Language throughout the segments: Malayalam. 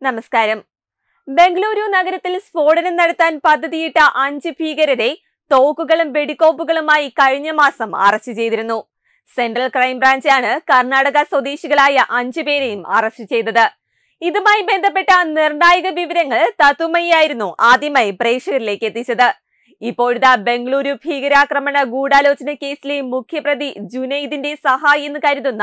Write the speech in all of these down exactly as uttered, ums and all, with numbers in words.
നമസ്കാരം. ബംഗളൂരു നഗരത്തിൽ സ്ഫോടനം നടത്താൻ പദ്ധതിയിട്ട അഞ്ച് ഭീകരരെ തോക്കുകളും വെടിക്കോപ്പുകളുമായി കഴിഞ്ഞ മാസം അറസ്റ്റ് ചെയ്തിരുന്നു. സെൻട്രൽ ക്രൈംബ്രാഞ്ചാണ് കർണാടക സ്വദേശികളായ അഞ്ചു പേരെയും അറസ്റ്റ് ചെയ്തത്. ഇതുമായി ബന്ധപ്പെട്ട നിർണായക വിവരങ്ങൾ തത്വമയി ആയിരുന്നു ആദ്യമായി പ്രേക്ഷകരിലേക്ക് എത്തിച്ചത്. ഇപ്പോഴത്തെ ബംഗളൂരു ഭീകരാക്രമണ ഗൂഢാലോചന കേസിലെ മുഖ്യപ്രതി ജുനൈദിന്റെ സഹായി എന്ന് കരുതുന്ന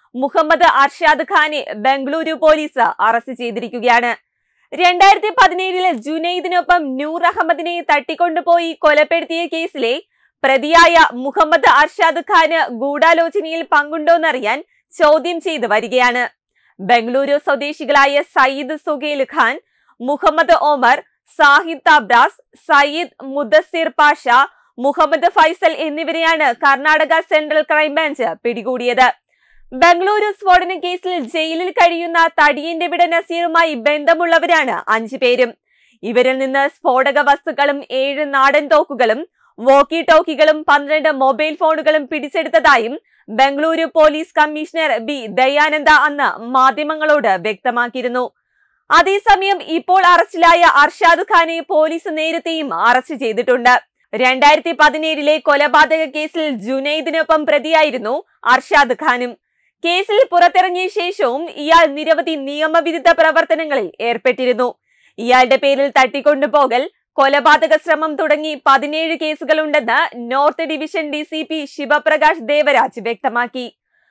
മുഹമ്മദർഷാദ്ഖാനെ ബംഗളൂരു പോലീസ് അറസ്റ്റ് ചെയ്തിരിക്കുകയാണ്. രണ്ടായിരത്തി പതിനേഴില് ജുനൈദിനൊപ്പം നൂർ അഹമ്മദിനെ തട്ടിക്കൊണ്ടുപോയി കൊലപ്പെടുത്തിയ കേസിലെ പ്രതിയായ മുഹമ്മദർഷാദ്ഖാന് ഗൂഢാലോചനയിൽ പങ്കുണ്ടോന്നറിയാൻ ചോദ്യം ചെയ്തു വരികയാണ്. ബംഗളൂരു സ്വദേശികളായ സയ്യിദ് സുഹൈൽ ഖാൻ, മുഹമ്മദ് ഒമർ, സാഹിദ് അബ്രാസ്, സയ്യിദ് മുദസ്സിർ പാഷ, മുഹമ്മദ് ഫൈസൽ എന്നിവരെയാണ് കർണാടക സെൻട്രൽ ക്രൈംബ്രാഞ്ച് പിടികൂടിയത്. ബംഗളൂരു സ്ഫോടന കേസിൽ ജയിലിൽ കഴിയുന്ന thadiyantavidanaseeറുമായി ബന്ധമുള്ളവരാണ് അഞ്ചു പേരും. ഇവരിൽ നിന്ന് സ്ഫോടക വസ്തുക്കളും ഏഴ് നാടൻ തോക്കുകളും വോക്കി ടോക്കികളും പന്ത്രണ്ട് മൊബൈൽ ഫോണുകളും പിടിച്ചെടുത്തതായും Bengaluru police commissioner B Dayananda അന്ന് മാധ്യമങ്ങളോട് വ്യക്തമാക്കിയിരുന്നു. അതേസമയം ഇപ്പോൾ അറസ്റ്റിലായ അർഷാദ് ഖാനെ പോലീസ് നേരത്തെയും അറസ്റ്റ് ചെയ്തിട്ടുണ്ട്. രണ്ടായിരത്തി പതിനേഴിലെ കൊലപാതക കേസിൽ ജുനൈദിനൊപ്പം പ്രതിയായിരുന്നു അർഷാദ് ഖാനും. കേസിൽ പുറത്തിറങ്ങിയ ശേഷവും ഇയാൾ നിരവധി നിയമവിരുദ്ധ പ്രവർത്തനങ്ങളിൽ ഏർപ്പെട്ടിരുന്നു. ഇയാളുടെ പേരിൽ തട്ടിക്കൊണ്ടുപോകൽ, കൊലപാതക ശ്രമം തുടങ്ങി പതിനേഴ് കേസുകളുണ്ടെന്ന് north division D C P Shivaprakash Devaraj വ്യക്തമാക്കി.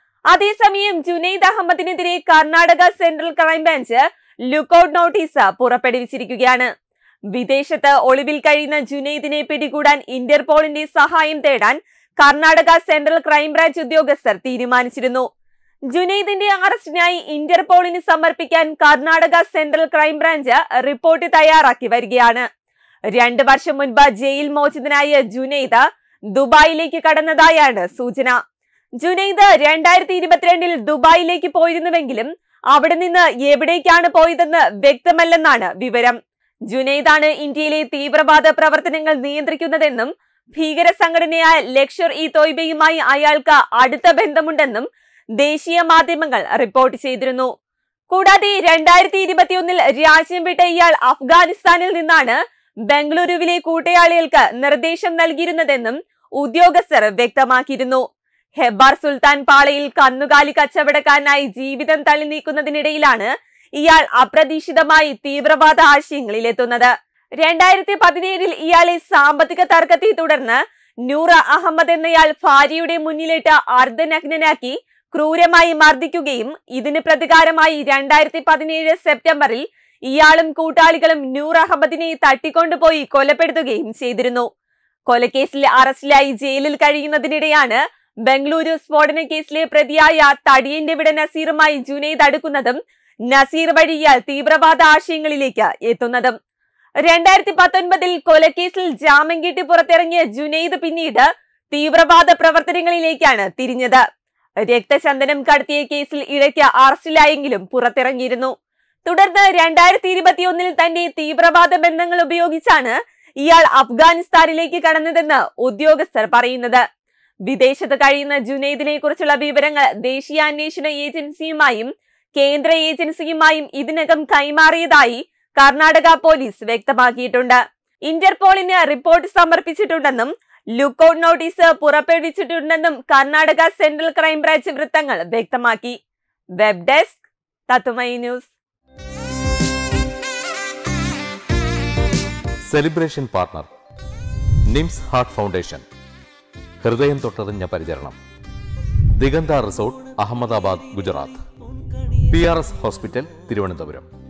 അതേസമയം ജുനൈദ് അഹമ്മദിനെതിരെ Karnataka central crime branch lookout notice പുറപ്പെടുവിച്ചിരിക്കുകയാണ്. വിദേശത്ത് ഒളിവിൽ കഴിയുന്ന ജുനൈദിനെ പിടികൂടാൻ ഇന്റർപോളിന്റെ സഹായം തേടാൻ കർണാടക സെൻട്രൽ ക്രൈംബ്രാഞ്ച് ഉദ്യോഗസ്ഥർ തീരുമാനിച്ചിരുന്നു. ജുനൈദിന്റെ അറസ്റ്റിനായി ഇന്റർപോളിന് സമർപ്പിക്കാൻ കർണാടക സെൻട്രൽ ക്രൈംബ്രാഞ്ച് റിപ്പോർട്ട് തയ്യാറാക്കി വരികയാണ്. രണ്ടു വർഷം മുൻപ് ജയിൽ മോചിതനായ ജുനൈദ് ദുബായിലേക്ക് കടന്നതായാണ് സൂചന. ജുനൈദ് രണ്ടായിരത്തി ഇരുപത്തിരണ്ടിൽ ദുബായിലേക്ക് പോയിരുന്നുവെങ്കിലും അവിടെ നിന്ന് എവിടേക്കാണ് പോയതെന്ന് വ്യക്തമല്ലെന്നാണ് വിവരം. ജുനൈദാണ് ഇന്ത്യയിലെ തീവ്രവാദ പ്രവർത്തനങ്ങൾ നിയന്ത്രിക്കുന്നതെന്നും ഭീകര സംഘടനയായ ലഷ്കർ ഇ തോയ്ബയുമായി അയാൾക്ക് അടുത്ത ബന്ധമുണ്ടെന്നും ദേശീയ മാധ്യമങ്ങൾ റിപ്പോർട്ട് ചെയ്തിരുന്നു. കൂടാതെ രണ്ടായിരത്തി ഇരുപത്തിയൊന്നിൽ രാജ്യം വിട്ട ഇയാൾ അഫ്ഗാനിസ്ഥാനിൽ നിന്നാണ് ബംഗളൂരുവിലെ കൂട്ടയാളികൾക്ക് നിർദ്ദേശം നൽകിയിരുന്നതെന്നും ഉദ്യോഗസ്ഥർ വ്യക്തമാക്കിയിരുന്നു. ഹെബ്ബാർ സുൽത്താൻ പാളയിൽ കന്നുകാലി കച്ചവടക്കാരനായി ജീവിതം തള്ളി നീക്കുന്നതിനിടയിലാണ് ഇയാൾ അപ്രതീക്ഷിതമായി തീവ്രവാദ ആശയങ്ങളിൽ എത്തുന്നത്. രണ്ടായിരത്തി പതിനേഴിൽ ഇയാളെ സാമ്പത്തിക തർക്കത്തെ തുടർന്ന് നൂർ അഹമ്മദ് എന്നയാൾ ഭാര്യയുടെ മുന്നിലിട്ട് അർദ്ധനഗ്നനാക്കി ക്രൂരമായി മർദ്ദിക്കുകയും ഇതിന് പ്രതികാരമായി രണ്ടായിരത്തി പതിനേഴ് സെപ്റ്റംബറിൽ ഇയാളും കൂട്ടാളികളും നൂർ അഹമ്മദിനെ തട്ടിക്കൊണ്ടുപോയി കൊലപ്പെടുത്തുകയും ചെയ്തിരുന്നു. കൊലക്കേസിൽ അറസ്റ്റിലായി ജയിലിൽ കഴിയുന്നതിനിടെയാണ് ബംഗളൂരു സ്ഫോടന കേസിലെ പ്രതിയായ thadiyantavidanaseeറുമായി ജുനൈദ് അടുക്കുന്നതും നസീർ വഴി ഇയാൾ തീവ്രവാദ ആശയങ്ങളിലേക്ക് എത്തുന്നതും. രണ്ടായിരത്തി പത്തൊൻപതിൽ കൊലക്കേസിൽ ജാമ്യം കിട്ടി പുറത്തിറങ്ങിയ ജുനൈദ് പിന്നീട് തീവ്രവാദ പ്രവർത്തനങ്ങളിലേക്കാണ് തിരിഞ്ഞത്. രക്തചന്ദനം കടത്തിയ കേസിൽ ഇടയ്ക്ക് അറസ്റ്റിലായെങ്കിലും പുറത്തിറങ്ങിയിരുന്നു. തുടർന്ന് രണ്ടായിരത്തി ഇരുപത്തിയൊന്നിൽ തന്റെ തീവ്രവാദ ബന്ധങ്ങൾ ഉപയോഗിച്ചാണ് ഇയാൾ അഫ്ഗാനിസ്ഥാനിലേക്ക് കടന്നതെന്ന് ഉദ്യോഗസ്ഥർ പറയുന്നത്. വിദേശത്ത് കഴിയുന്ന ജുനൈദിനെ കുറിച്ചുള്ള വിവരങ്ങൾ ദേശീയ അന്വേഷണ ഏജൻസിയുമായും കേന്ദ്ര ഏജൻസിയുമായും ഇതിനകം കൈമാറിയതായി കർണാടക പോലീസ് വ്യക്തമാക്കിയിട്ടുണ്ട്. ഇന്റർപോളിന് റിപ്പോർട്ട് സമർപ്പിച്ചിട്ടുണ്ടെന്നും ലുക്കൌട്ട് നോട്ടീസ് പുറപ്പെടുവിച്ചിട്ടുണ്ടെന്നും കർണാടക സെൻട്രൽ ക്രൈംബ്രാഞ്ച് വൃത്തങ്ങൾ വ്യക്തമാക്കി. Web desk Tatwamayi news. Celebration partner NIMS heart foundation, ഹൃദയം തൊട്ടറിഞ്ഞ പരിചരണം. Diganta resort, Ahmedabad, Gujarat. P R S hospital, Thiruvananthapuram.